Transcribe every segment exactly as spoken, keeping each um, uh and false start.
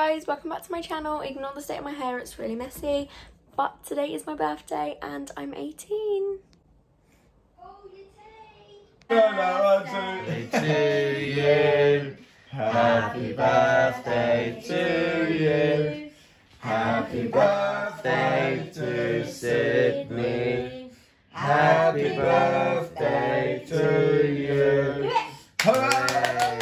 guys, welcome back to my channel. Ignore the state of my hair, it's really messy. But today is my birthday and I'm eighteen. Birthday to you. Happy birthday to you. Happy birthday to Sydney. Happy birthday to you. Hooray!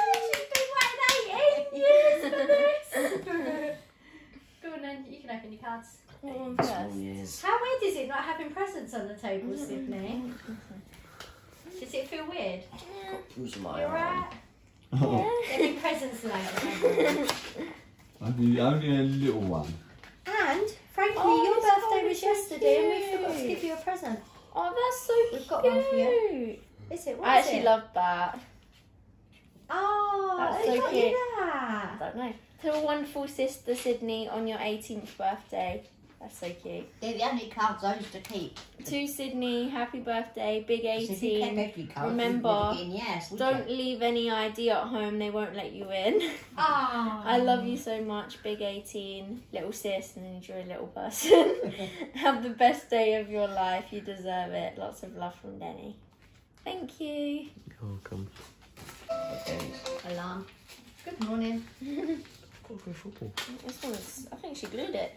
Go on then, you can open your cards. Oh, Yes. How weird is it not having presents on the table, Sydney? Does it feel weird? Who's my You alright? There'll be presents later. Only, only a little one. And, frankly, Oh, your this birthday card was is so yesterday and we forgot to cute. give you a present. Oh, that's so We've got one for you. cute. Is it? What I is actually it? love that. Oh, That's who so got cute. you I that? don't know. To a wonderful sister, Sydney, on your eighteenth birthday. That's so cute. They're the only cards I used to keep. To Sydney, happy birthday, big So if you kept eighteen. every card, Remember, you'd begin, yes, would Don't you? leave any I D at home, they won't let you in. Oh. I love you so much, big eighteen, little sis, and then you're a little person. Have the best day of your life, you deserve it. Lots of love from Denny. Thank you. You're welcome. Alarm. Good morning. Go for football. This one's, I think she glued it.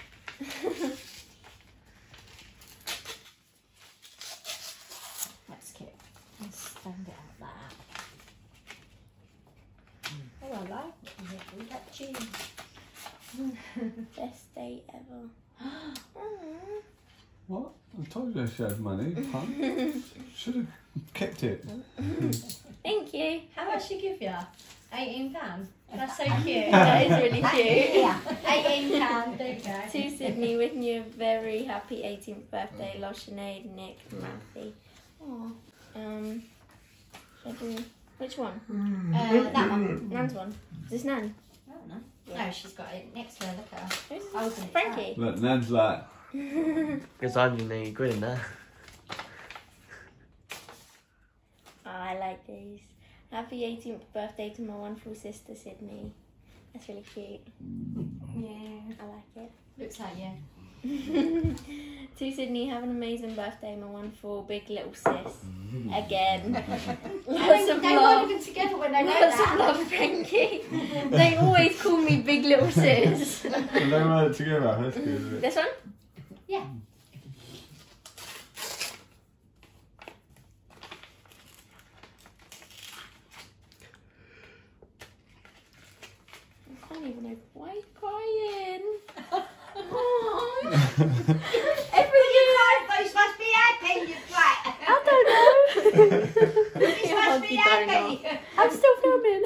That's cute. Let's stand it out like that. Oh, I like it. We got cheese. Best day ever. What? I told you she had money. Huh? Should have kept it. Thank you. How much she give you? eighteen pounds. That's so cute. That is really cute. Yeah. eighteen pounds. There you go. To Sydney, wishing you a very happy eighteenth birthday. Love, Sinead, Nick, Matthew. Aww. Um, should I do, which one? Uh, that one. Nan's one. Is this Nan? Oh, no. No, she's got it next to her. Look at her. Who's this? Open it. Frankie. Look, Nan's like, Because I'm going to go in there. I like these. Happy eighteenth birthday to my wonderful sister, Sydney. That's really cute. Yeah. I like it. Looks like you. To Sydney, have an amazing birthday, my wonderful big little sis. Again. Lots of They love. weren't even together when they wrote Lots of that. love, Frankie. They always call me big little sis. they were together. That's good. Isn't it? This one? Yeah. I can't even know. Why are you crying? Aww. Every year you must be happy, you twat. I don't know. You You must be huggy donut. happy. I'm still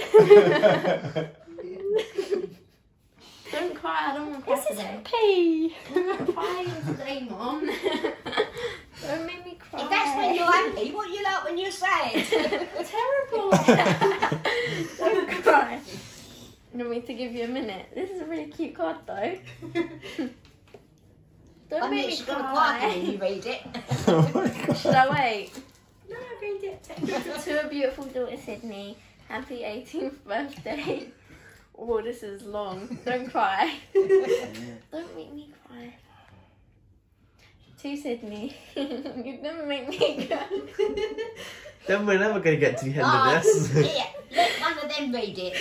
filming. Don't cry, I don't want to cry This is today. happy. I'm not crying today, Mom. Don't make me cry. If that's when you're happy, what you like when you're sad? Terrible. Don't cry. You want me to give you a minute? This is a really cute card though. Don't I make mean, me she's got to quiet cry. when you read it. Should I wait? No, read it. To a beautiful daughter, Sydney. Happy eighteenth birthday. Oh, this is long. Don't cry. Don't make me cry. To Sydney. You never make me cry. Then we're never going to get to the end Oh, of this. here, let one of them read it.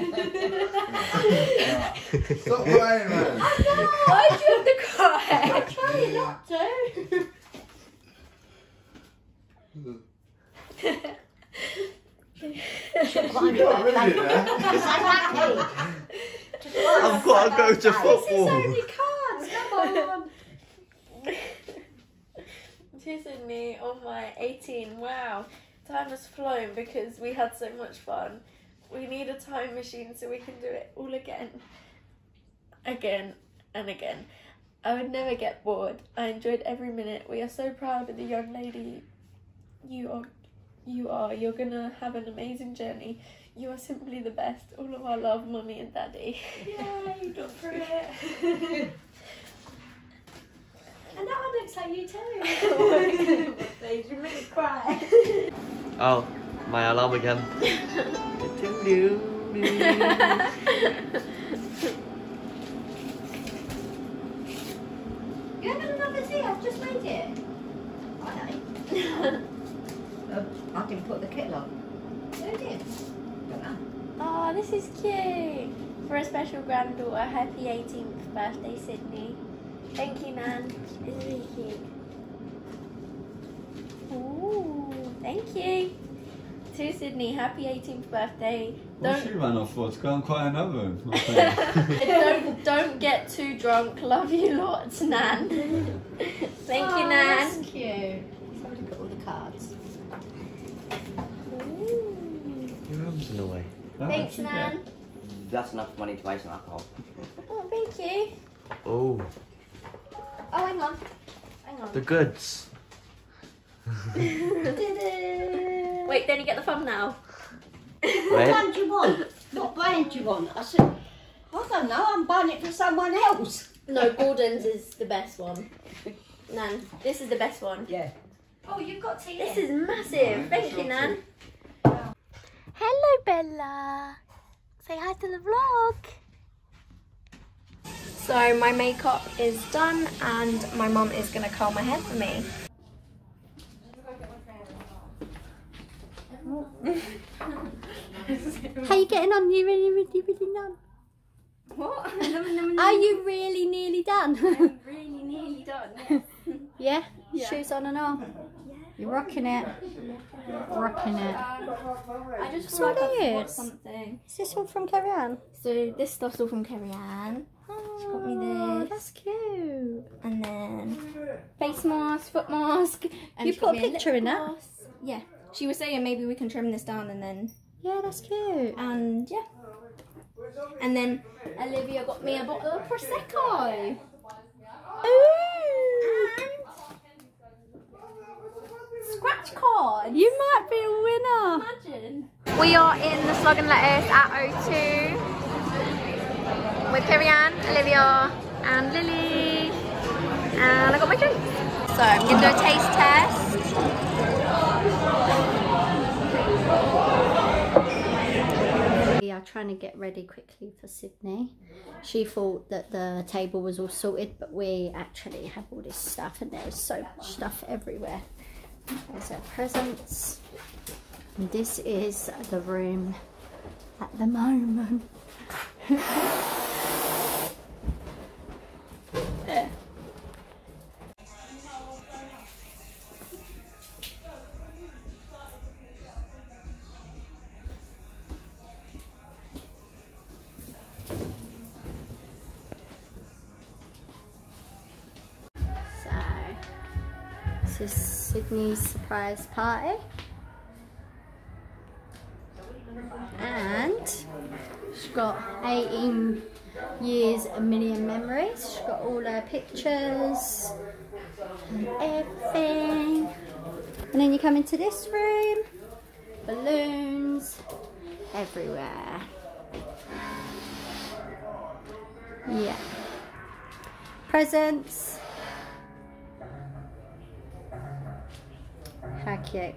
Stop crying, man. Why'd you have to cry? I'm trying not to. One You gotta read it now. so happy. Just one I've got to go to This is football. only cards. Come on. To Sydney on my eighteen. Wow. Time has flown because we had so much fun. We need a time machine so we can do it all again. Again and again. I would never get bored. I enjoyed every minute. We are so proud of the young lady you are. You are. You're gonna have an amazing journey. You are simply the best. All of our love, Mummy and Daddy. Yay, got through it. And that one looks like you too. You make me cry. Oh, my alarm again. see, I've just made it. I know. uh, I didn't put the kettle on. Who did? Don't know. Oh, this is cute. For a special granddaughter, happy eighteenth birthday, Sydney. Thank you, Nan. It's really cute. Ooh, thank you. To Sydney, happy eighteenth birthday. What's Don't she run off for? To go and cry in her room. I think. don't don't get too drunk. Love you lots, Nan. Thank Oh, you, Nan. That's cute. Let's have a look at all the cards. Ooh. Your arm's in the way. How Thanks, much you Nan. get? That's enough money to buy some alcohol. Oh, thank you. Oh, Oh, hang on. Hang on. the goods. Wait, then you get the thumb now. What Wait. brand do you want? What brand do you want? I said, I don't know, I'm buying it for someone else. No, Gordon's is the best one. Nan, this is the best one. Yeah. Oh, you've got tea. This is massive. Thank you, Nan. Hello, Bella. Say hi to the vlog. So my makeup is done and my mum is going to curl my hair for me. How you getting on? You really, really, really done? What? Are you really nearly done? I'm really nearly done. Yeah? Yeah. Shoes on and all? You're rocking it. Rocking it. I just So feel like I've weird. bought something. Is this all from Kerry Ann? So this stuff's all from Kerry Ann. She got me this. That's cute. And then face mask, foot mask. And You she put got a me lip picture in that? gloss. Yeah. She was saying maybe we can trim this down and then, Yeah, that's cute. and yeah. And then Olivia got me a bottle of Prosecco. Ooh! Scratch card. You might be a winner. Imagine. We are in the Slug and Lettuce at O two with Kerry Ann, Olivia and Lily. And I got my drink. So I'm going to do a taste test. We are trying to get ready quickly for Sydney. She thought that the table was all sorted, but we actually have all this stuff and there's so much stuff everywhere. There's our presents. And this is the room at the moment. There. So, this is Sydney's surprise party. And she's got eighteen years, a million memories. She's got all her pictures and everything. And then you come into this room, balloons everywhere. Yeah. Presents. How cute.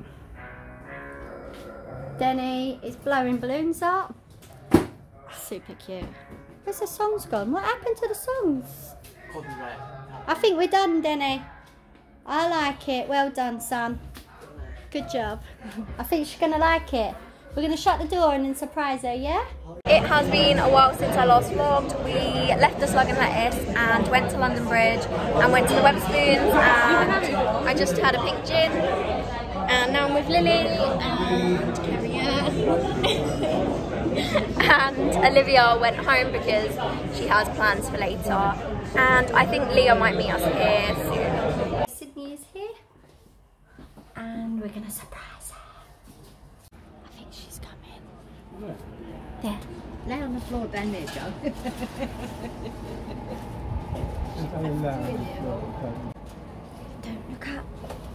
Denny is blowing balloons up. Super cute. Where's the songs gone? What happened to the songs? I think we're done, Denny. I like it. Well done, son. Good job. I think she's going to like it. We're going to shut the door and then surprise her, yeah? It has been a while since I last vlogged. We left the Slug and Lettuce and went to London Bridge and went to the Wetherspoons and I just had a pink gin. And now I'm with Lily and Kerry Ann. And Olivia went home because she has plans for later. And I think Leah might meet us here soon. Sydney is here. And we're going to surprise her. I think she's coming. There. Lay on the floor down there, Joe. Don't look up.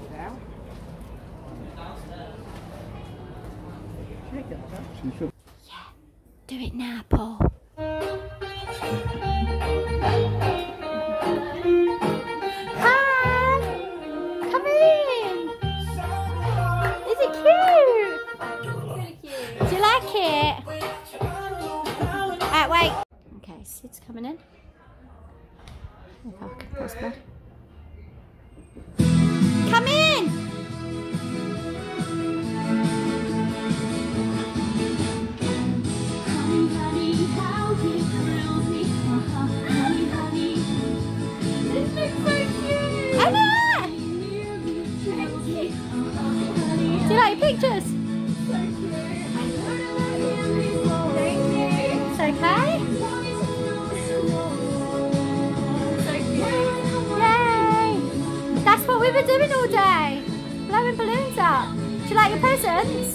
Yeah, do it now, Paul. Hi! Come in! Is it cute? Do you like it? Alright, wait. Okay, Sid's coming in. If I can press back. Come in! Emma! Do you like your pictures? It's okay. Yay! That's what we've been doing all day. Blowing balloons up. Do you like your presents?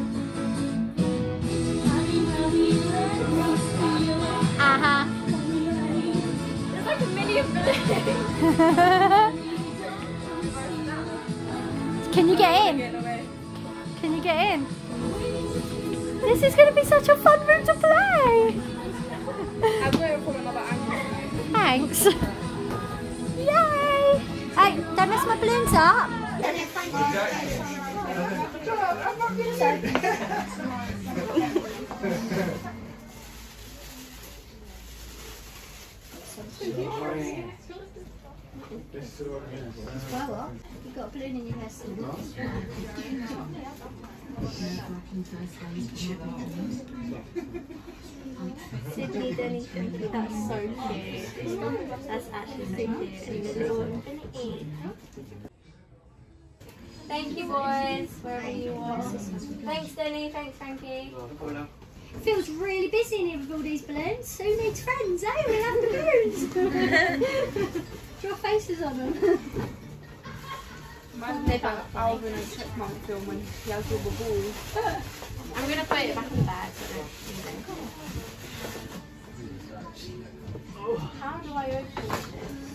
Uh-huh. There's like a million balloons. Can you get in? Can you get in? This is going to be such a fun room to play. I'm going for another angle. Thanks. Yay! Hey, don't mess my balloons up. Well, you've got a balloon in your hair still. Sydney, Denny, Sydney, that's so cute. That's actually so cute. And the little infinity. Thank you, boys, wherever you are. Thanks, Denny. Thanks, Frankie. Feels really busy in here with all these balloons. Who needs friends, eh? We have balloons. Draw faces on them. They found Alvin and Chipmunk film when he has all the balls. I'm going to put it back in the bag so I don't use it. How do I open this?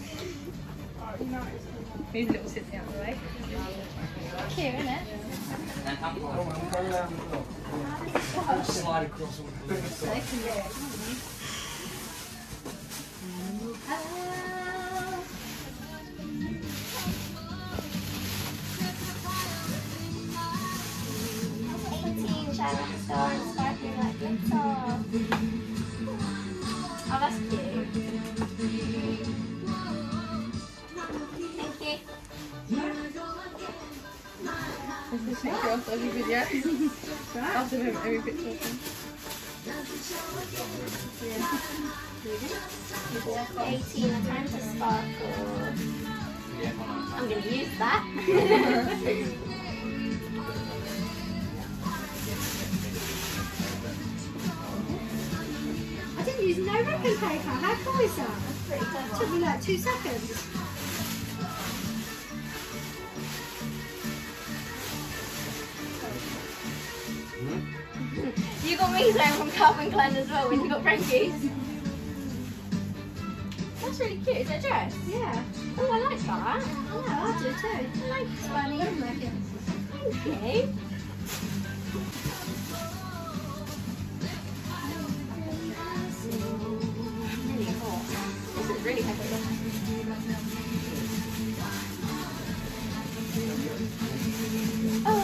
These little sits out of the way. Cute, isn't it? Slide across all the eighteen shining star and sparkling like glitter. Oh, that's cute. Thank you. This is picture of every video. After him, every picture of him. eighteen, a time to sparkle. I'm going to use that. I didn't use no wrapping paper. How cool is that? It took me like two seconds. You got me saying from Calvin Klein as well when you got Frankie's. That's really cute. Is it a dress? Yeah. Oh, I like that. I know, I do too. I like this bunny. Thank you. Thank you. Really hot. This is really heavy. Oh.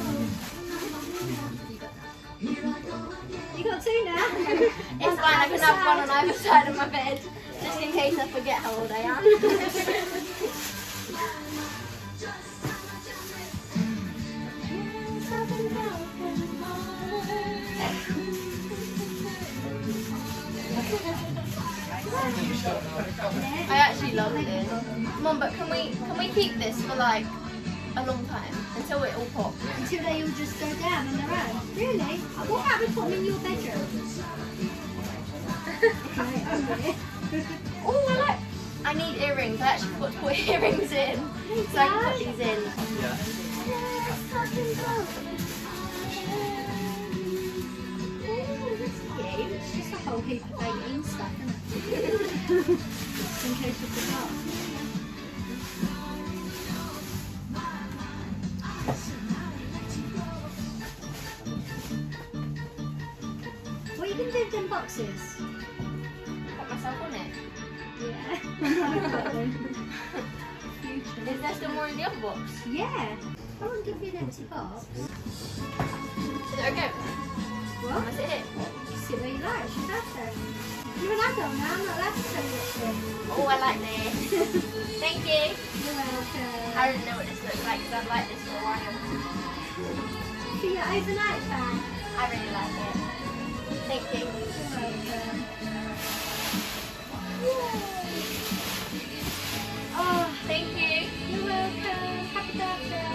You got two now. It's fine, I can have one on either side of my bed, just in case I forget how old I am. I actually love this. Mum, but can we can we keep this for like a long time until it all pops? Until they all just go down on their own. Really? What about we put them in your bedroom? Oh, I like. I need earrings. I actually forgot to put earrings in, so I can put these in. It's just a whole heap of eighteen stuff, isn't it? Just in case you forgot. What are you going to do with them boxes? Put myself on it. Yeah. Is there still more in the other box? Yeah. I won't give you an empty box. Is it okay? What? Am I sit here? Sit where you like. She's out there. You're an adult now. I'm not allowed to tell you what to do. Oh, I like this. Thank you. You're welcome. I don't know what this looks like because I've liked this for a while. For your overnight bag. I really like it. Thank you. You're welcome. Oh, thank you. You're welcome. Happy birthday.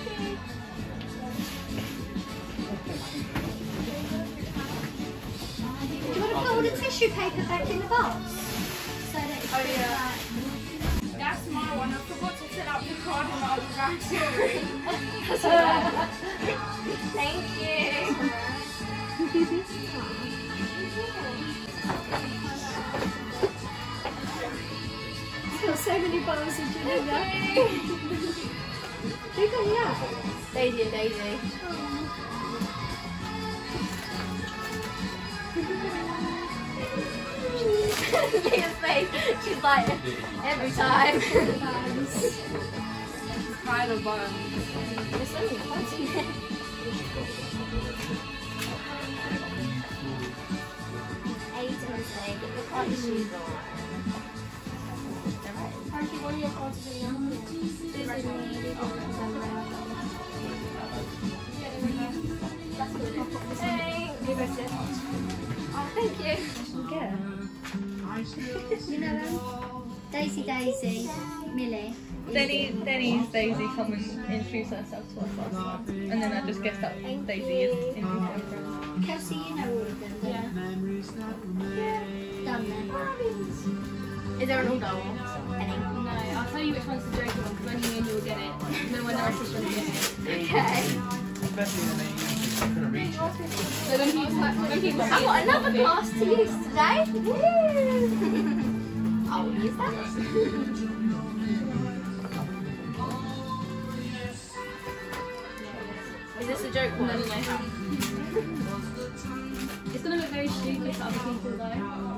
Do you want to put all the tissue paper back in the box? So that it's Oh, yeah. like... That's my one. I forgot to fill out the card and I was actually. Thank you. I've got so many bottles of Janina. Who got you that? Daisy and Daisy. Leah's face. She's like, every time. Kind of bun. There's only one in there. Aiden's leg. It looks like shoes on. Frankie, what are your cards in Oh, thank you. Good. You know them? Daisy Daisy, Millie. Denny, Denny's Daisy come and introduce herself to us last month. And then I just guessed that Daisy is in her friend. Kelsey, you know all of them. Yeah. Done then. Is there an order or any? No, I'll tell you which one's the joker one because only me and you will get it. No one else is going to get it. Okay. Especially when they couldn't reach it. So when people, when people I've got another glass to use today. Woo! I'll use that. Is this a joke one? No, no, no. It's going to look very stupid to other people though.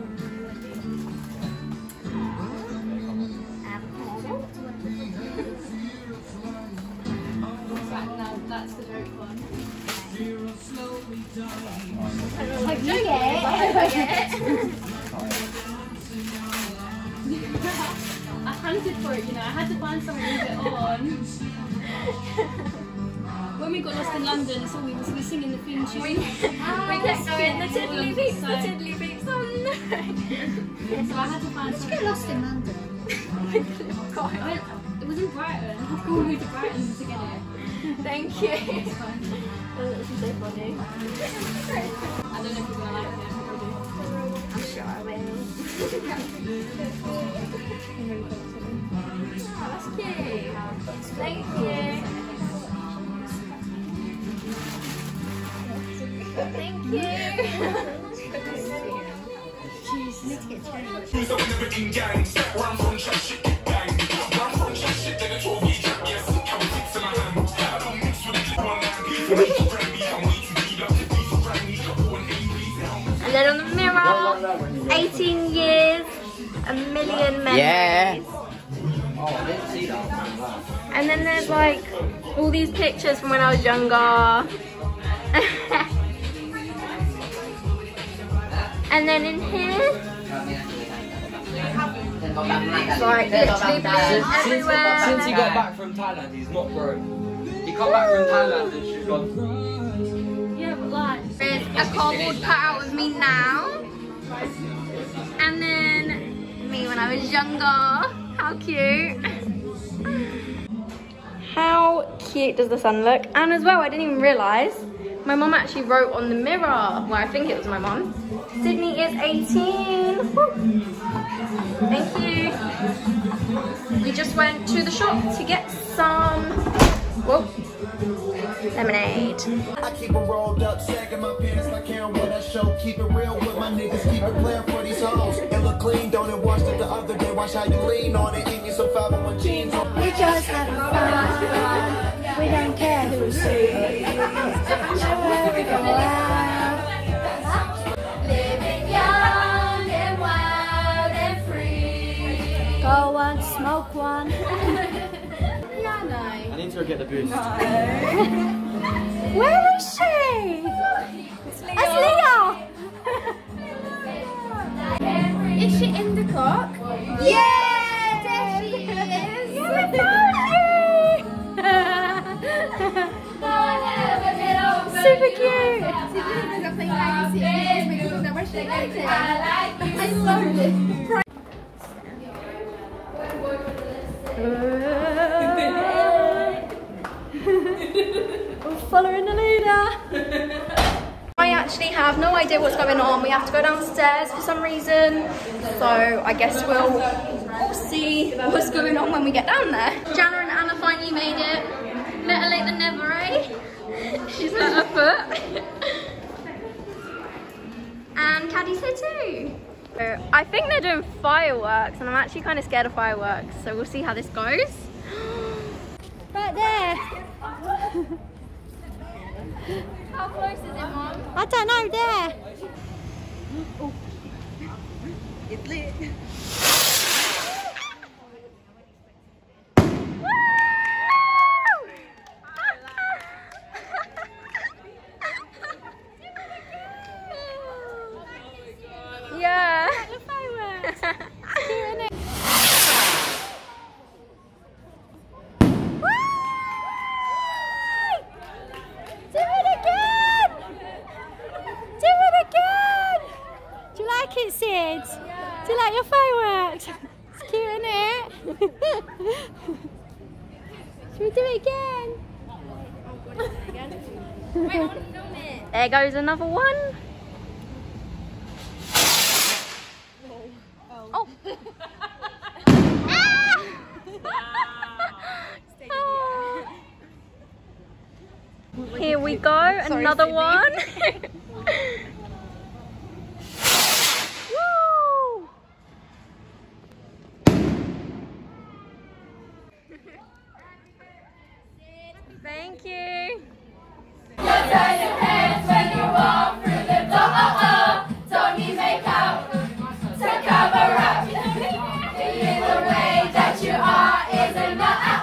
Right, now that's the joke one. Have you get it? I hunted for it, you know. I had to find something with it on. When we got lost in London, it's all we was we singing the theme tune. We, we kept going, the tiddly beeps, the tiddly beeps on. Yeah, so I had to find Did you something. get lost in London? I went, it was in Brighton. I had to go all the way to Brighton to get it. Thank you. It's fine. Oh, this is so funny. I don't know if you're gonna like it. I'm sure I will. Oh, that's cute. Thank you. Thank you. Jeez, need to get changed. Who's up in the freaking gang? Where I'm from, chat shit, get bang. Where I'm from, chat shit, then it's all we trap, yes. Count six in my hand. I don't mix with the clip on land. For me to brand me, I'm way too deep. Up to these for brand new, got one eighty. And then on the mirror, eighteen years, a million memories. Yeah. And then there's like all these pictures from when I was younger. And then in here, it's like literally balloons everywhere. Since he got back from Thailand, he's not grown. He come back from Thailand and she's gone. Yeah, but like, There's a cardboard cutout of me now. And then me when I was younger. How cute. How cute does the sun look? And as well, I didn't even realise, my mum actually wrote on the mirror. Well, I think it was my mum. Sydney is eighteen. Woo. Thank you. We just went to the shop to get some, whoa, lemonade. I keep it rolled up, sagging my pants like Karen with that show. Keep it real with my niggas, keep it playing for these hoes. It look clean, don't it? Watched it the other day, watch how you lean on it. Eat me some five oh one jeans. We just having fun. We don't care who's who. Everywhere we go out. Living young and wild and free. Go one, smoke one. I need to go get the boost. Where is she? It's Leah. Is she in the clock? Yeah, there she is. We're following the leader. I actually have no idea what's going on. We have to go downstairs for some reason. So I guess we'll, we'll see what's going on when we get down there. Jana and Anna finally made it. Better late than never, eh? She's got her foot. And Caddy's here too. So I think they're doing fireworks and I'm actually kind of scared of fireworks. So we'll see how this goes. Right there. How close is it, Mom? I don't know, there. Oh. It's lit. Yeah. The fireworks. Cute, isn't it? Do it again! Do it again! Do you like it, Sid? Yeah. Do you like your fireworks? It's cute, isn't it? Should we do it again? Wait, I want to film it. There goes another one. Oh. Ah! Here we go, Sorry, another Sydney. One. Woo! Thank you. You turn your hands when you walk through the door. Oh, oh. Don't need makeup to cover up. Being the way that you are is enough.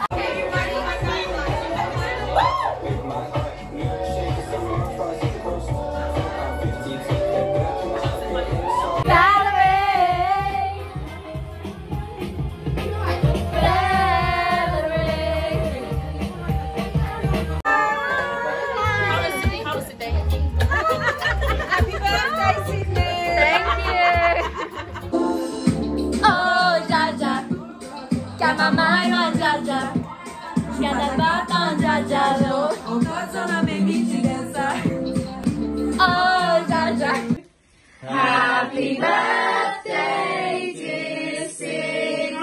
Happy birthday, dear Sydney.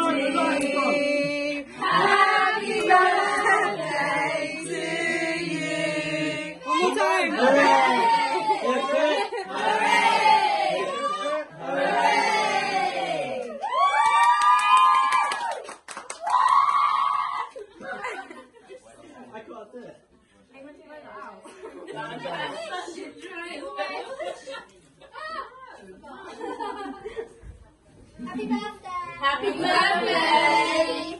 Happy birthday to you. One more time. Hooray! Hooray! Hooray! I can't do it. I want to blow that out. Happy birthday! Happy birthday!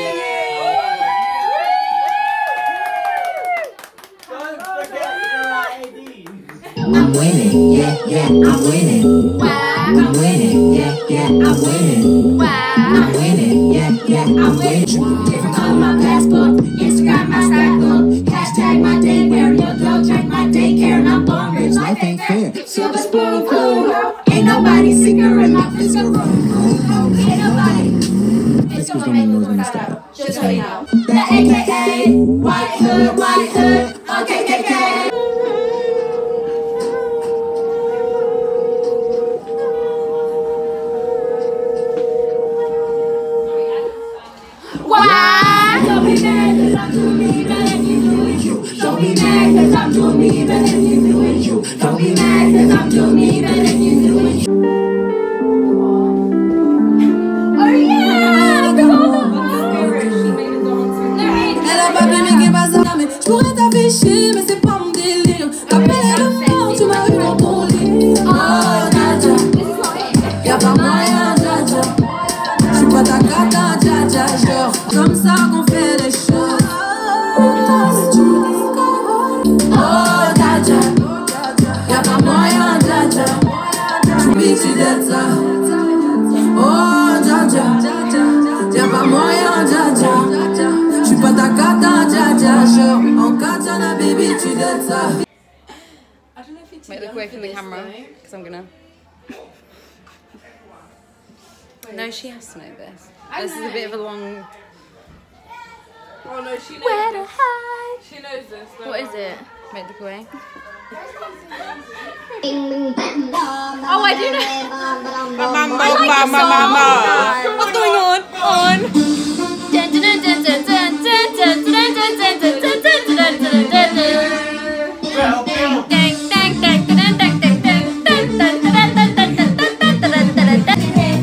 Don't forget your I D. I'm winning, yeah, yeah, I'm winning. Wow. I'm winning, yeah, yeah, I'm winning. Wow. I'm winning, yeah, yeah, I'm winning. Different color my passport, Instagram my Snapbook, hashtag my daycare, your dog track my daycare, and I'm born rich, life ain't fair. Silver spoon, cool. Ain't nobody sicker in my physical room. Ain't nobody. This was gonna make me stop. Just so you know. The A K A, white hood, white hood, okay, K K. Why? Don't be mad cause I'm doing me better than you doing you. Don't be mad cause I'm doing me better than you doing you. Don't be mad cause I'm doing me better than you doing you. Oh yeah! Elle a pas bien qui passe à mais je pourrais t'afficher mais c'est pas mon délire. Appelle le mort, tu m'as eu dans ton lit. Oh Nadja, y'a pas moyen Nadja. J'suis pas ta cata Nadja, genre comme ça qu'on fait les choses. Oh Nadja, y'a pas moyen Nadja. J'oublie tu d'être ça. Oh Nadja, y'a pas moyen Nadja. J'suis pas ta cata Nadja, genre en katana baby tu d'être ça. Wait, look away from the camera, because I'm gonna. No, she has to know this. I This know. is a bit of a long. Oh no, she knows Where to this. hide? She knows this. don't What is worry. it? Wait, look away. Oh, I do know. I like the song. What's going on? On. Dun, dun, dun, dun, dun, dun, dun, dun, dun, dun, dun, dun, dun, dun, dun, dun, dun. Dang, dang, dang, dang, dang, dang, dang, dang, dang, dang, dang, dang, dang, dang, dang, dang, dang, dang.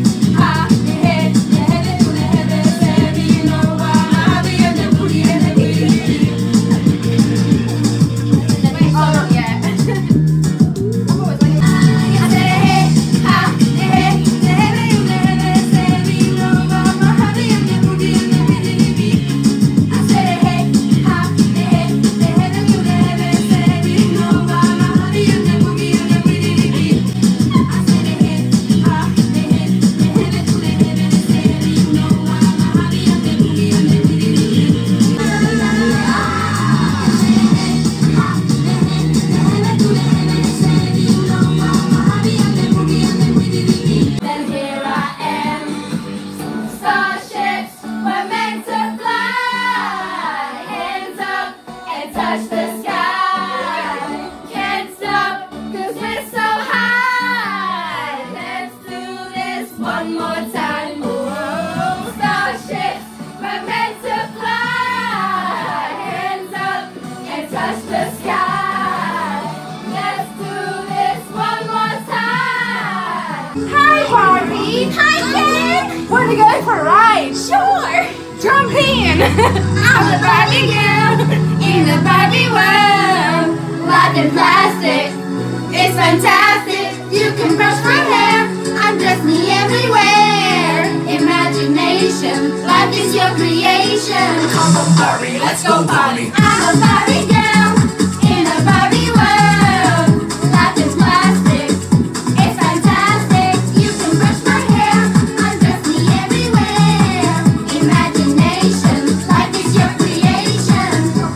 Want to go for a ride? Sure! Jump in! I'm the Barbie girl in the Barbie world. Life in plastic, it's fantastic. You can brush my hair, undress me everywhere. Imagination, life is your creation. Come on, Barbie, let's go party. I'm a Barbie girl in a Barbie world. Life is plastic, it's fantastic. You can brush my hair, undress me everywhere. Imagination, life is your creation.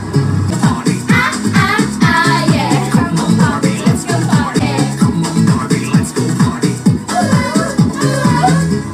Ah, ah, ah, yeah. Come on, Barbie, let's go party. Come on, Barbie, let's go party. Ooh, ooh.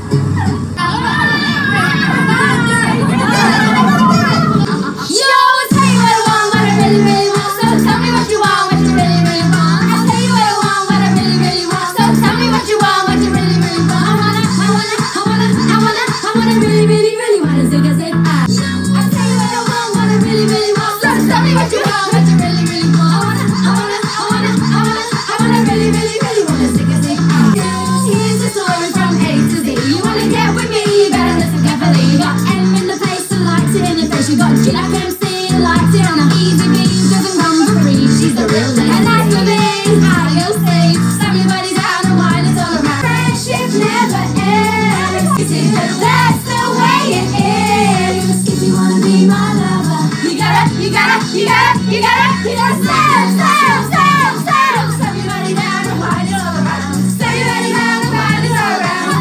Yo, I'll tell you what I want, what I really, really want. So tell me what you want, what you really, really want. I'll tell you what I want, what I really, really want. So tell me what you want, what you really, really want. I wanna, I wanna, I wanna, I wanna, I wanna really, really, really wanna zig a zig ah. I'll tell you what I want, what I really, really want. So tell me what you want, what you really, really want. I wanna, I wanna, I wanna, I wanna, I wanna really, really, really wanna zig a zig ah. Here's the story from A to Z. You wanna get with me, you better listen carefully. You got M in the face and likes it in your face. You got G like M C, likes it on a easy beat, doesn't come for free. She's the real thing. And that's the thing, I will say. Slam your body down and while it's all around. Friendship never ends. That's the way it is. If you wanna be my lover, you gotta, you gotta, you gotta, you gotta, you gotta slam, slam, slam, slam. Slam your body down and while it's all around. Slam your body down and while it's all around.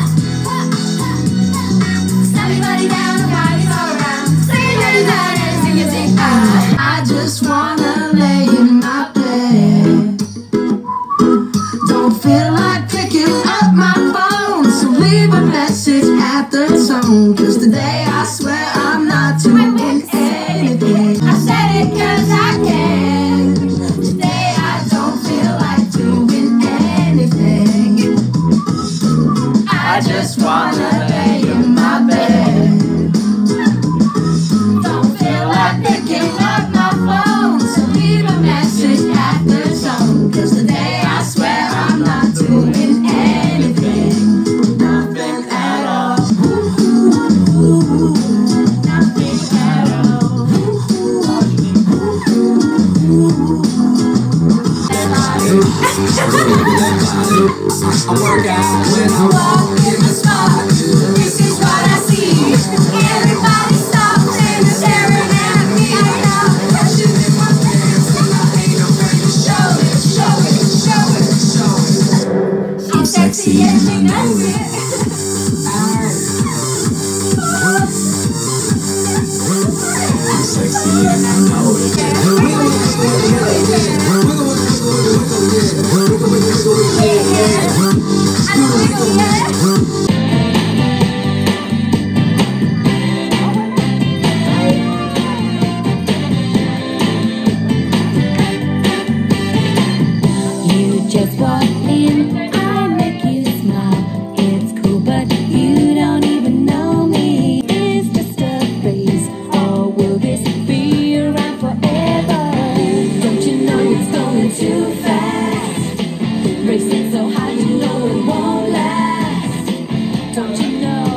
Slam your body down and while it's all around. Slam your body down and sing it, sing ah. I just wanna lay in my bed. Don't feel like picking up my phone, so leave a message at the tone. Cause today I swear I'm not doing anything. I said it cause I can. Today I don't feel like doing anything. I just wanna lay in my bed. Don't feel like picking up my phone, so leave a message at the tone. Cause today I swear I'm not doing anything. Nothing at all. Nothing at all. I work out when I walk in the spot.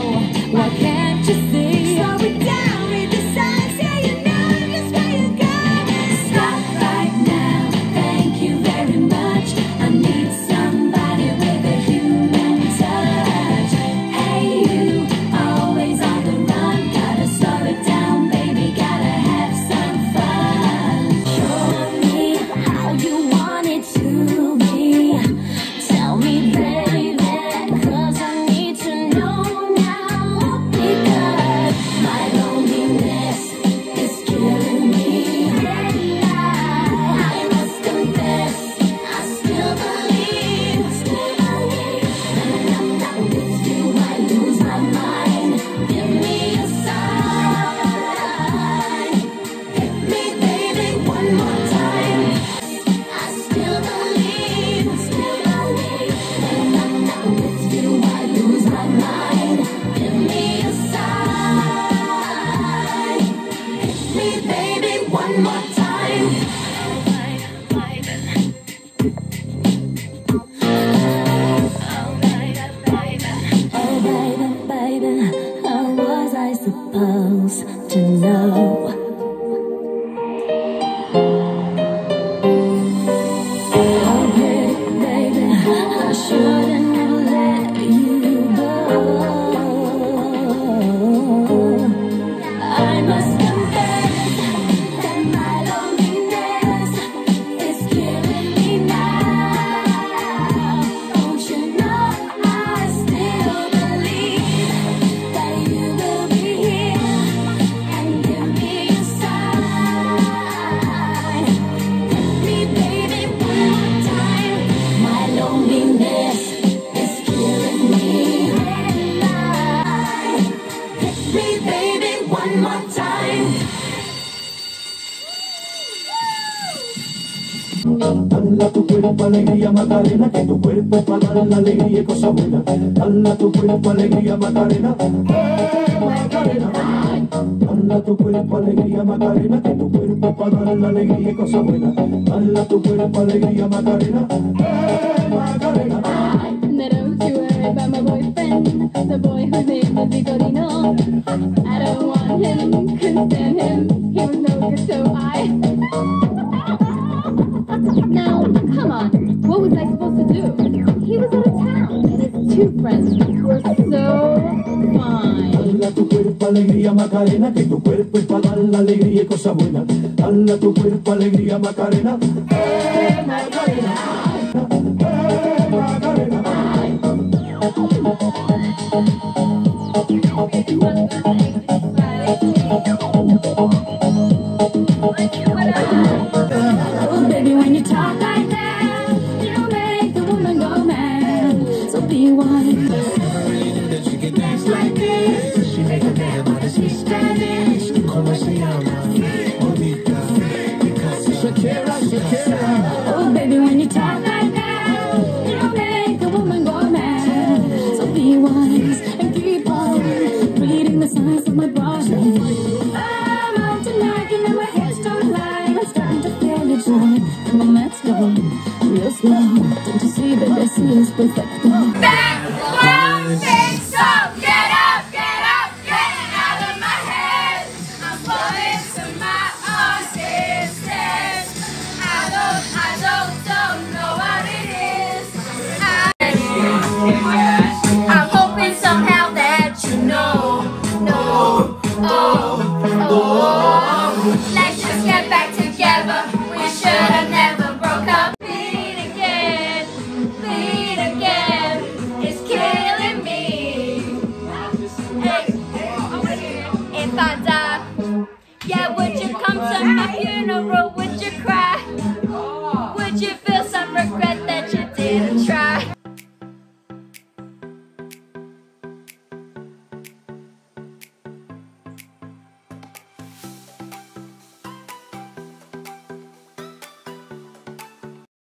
Why can't you see? Slow it down, read the signs, yeah, you know just where you're going. Stop right now, thank you very much. I need somebody with a human touch. Hey, you, always on the run. Gotta slow it down, baby, gotta have some fun. Show me how you want it to be. Tell me, baby, 'cause I need to know now. Because my loneliness is killing me. And I, I must confess, I still believe, still believe. When I'm not with you, I lose my mind. Give me a sign. Hit me, baby, one more time. I still believe, still believe. When I'm not with you, I lose my mind. Give me a sign. Hit me, baby, one more time. Oh, baby, baby, how was I supposed to know? Oh, baby, baby, I shouldn't have let you go. I must confess that my loneliness is killing me now. Don't you know I still believe that you will be here and give me a sign. Hit me, baby, one more time. My loneliness is killing me. Hit me, baby, one more time. Dala tu cuerpo alegría Macarena, que tu cuerpo es para dar la alegría y cosas buenas. Dala tu cuerpo alegría Macarena, eh Macarena. Dala tu cuerpo alegría Macarena, que tu cuerpo es para dar la alegría y cosas buenas. Dala tu cuerpo alegría Macarena, eh Macarena. Now don't you worry about my boyfriend, the boy whose name is Vitorino. I don't want him, couldn't stand him, he was no good, so I... Now, come on, what was I supposed to do? He was out of town, and his two friends were so fine. Dala tu cuerpo alegría Macarena, que tu cuerpo es para dar la alegría y cosas buenas. Dala tu cuerpo alegría Macarena, eh Macarena. Eh Macarena. Oh, baby, when you talk like that, you make the woman go mad. So be wise. She can dance like this. She make a man out of speak Spanish. Como se llama? Bonita. Because Shakira, Shakira. Oh, baby, when you talk like that, you make the woman go mad. So be wise and keep on reading the signs of my body. I'm out tonight, you know my hips don't lie. I'm starting to feel your joy. Come on, let's go real slow. Don't you see that this is perfect?